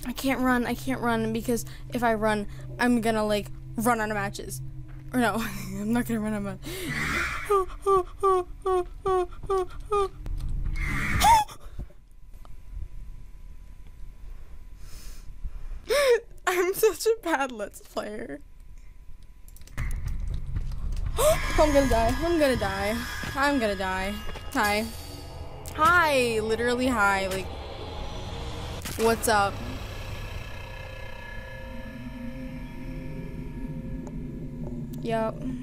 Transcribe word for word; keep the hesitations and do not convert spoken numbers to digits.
I can't run. I can't run because if I run, I'm gonna like run out of matches. Or no, I'm not gonna run out of matches. I'm such a bad Let's Player. I'm gonna die. I'm gonna die. I'm gonna die. Hi. Hi. Literally hi. Like, what's up? Yup.